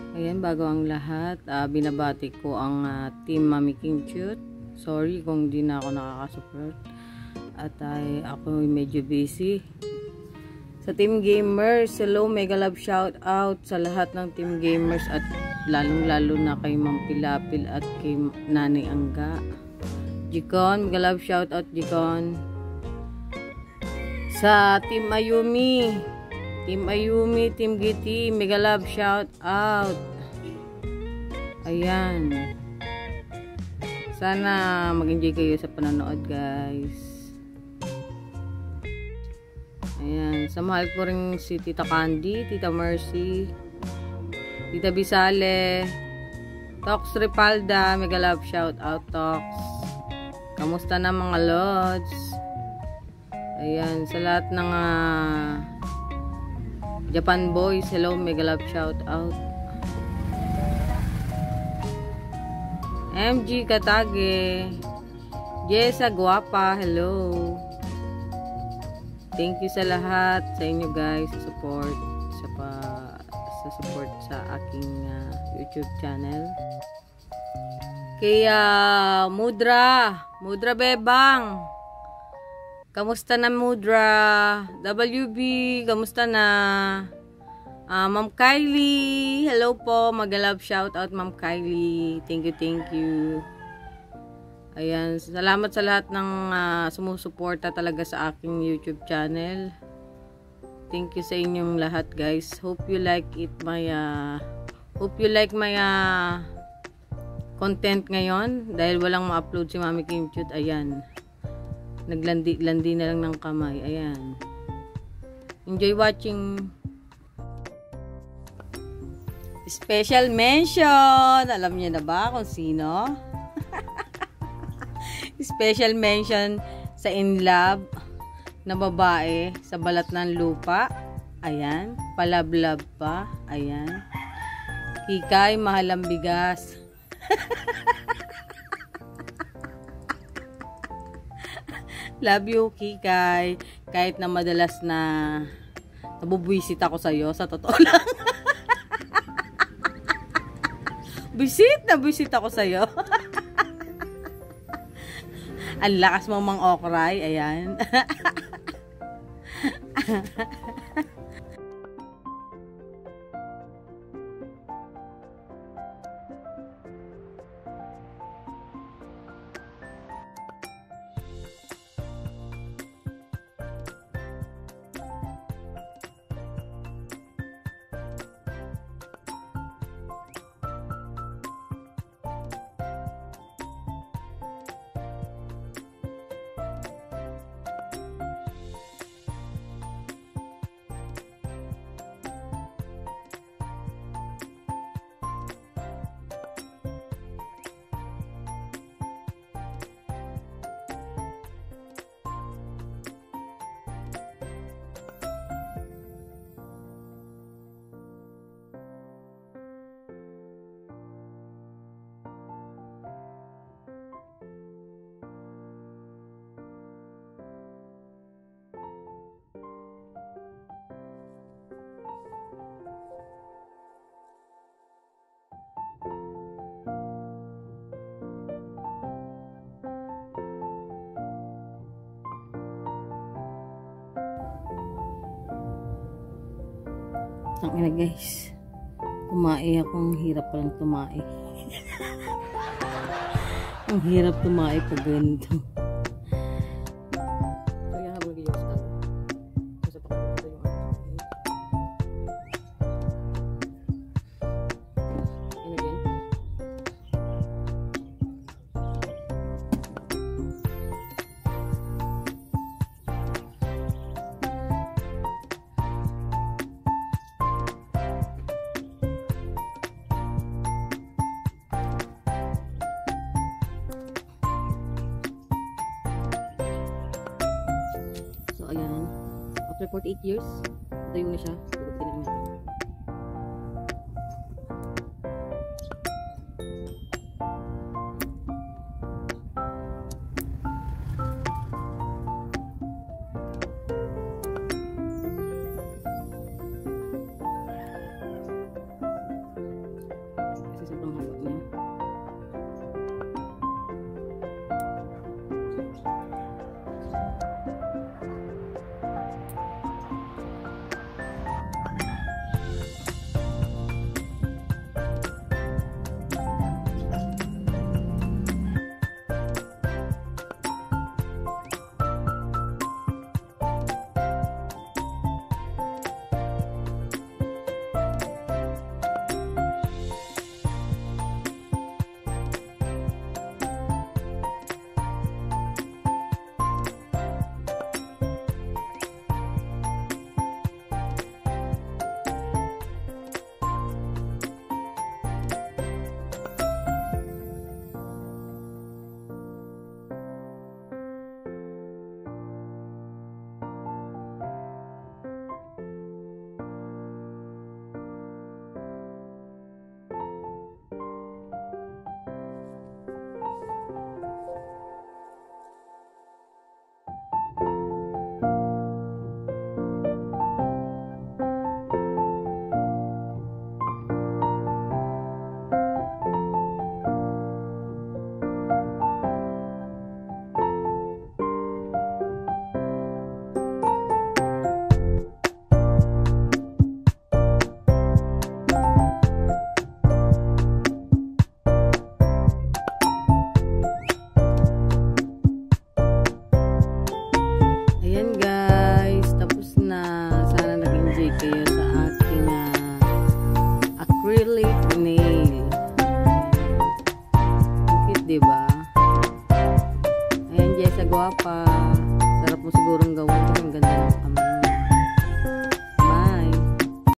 Ayan, bago ang lahat, binabati ko ang Team Mami Kim Cute. Sorry kung di na ako nakakasupport. At ako medyo busy. Sa Team Gamers, hello, mega love shout out sa lahat ng Team Gamers at lalong-lalo na kay Ma'am Pilapil at kay Nanay Angga. Jikon, mega love shout out Jikon. Sa Team Ayumi, Team Giti, mega love shout out. Ayan. Sana mag-enjoy kayo sa panonood, guys. Ayan. Sa mahal ko rin si Tita Candy, Tita Mercy, Tita Bisale, Tox Repalda, mega love shout out, Tox. Kamusta na mga lods? Ayan. Sa lahat ng Japan boys, hello, mega love shout out. MG Katage, Jessa Guapa, hello. Thank you sa lahat sa inyo guys, sa support sa aking YouTube channel. Kaya Mudra Bebang, kamusta na Mudra? WB, kamusta na? Ma'am Kylie, hello po, mag-love shout out Ma'am Kylie. Thank you. Ayan, salamat sa lahat ng sumusuporta talaga sa aking YouTube channel. Thank you sa inyong lahat, guys. Hope you like my content ngayon dahil walang ma-upload si Mami Kim Cute. Ayan. Naglandi na lang ng kamay. Ayan. Enjoy watching. Special mention. Alam niyo na ba kung sino? Special mention sa In Love na babae sa balat ng lupa. Ayan. Palablab pa. Ayan. Kikay, mahal ang bigas. Love you, Kikay. Kahit na madalas na nabubwisit ako sa'yo, sa totoo lang. Bisit ako sa'yo. Ang lakas mo mang okray. Ayan. Tangina guys, tumae ako. Ang hirap palang tumae. Ang hirap tumae pag ganito. Kaya habang giyos ka sa pakita yung and again. Ayan. After 48 years, tayo na siya. Tugutin na natin. gwapa.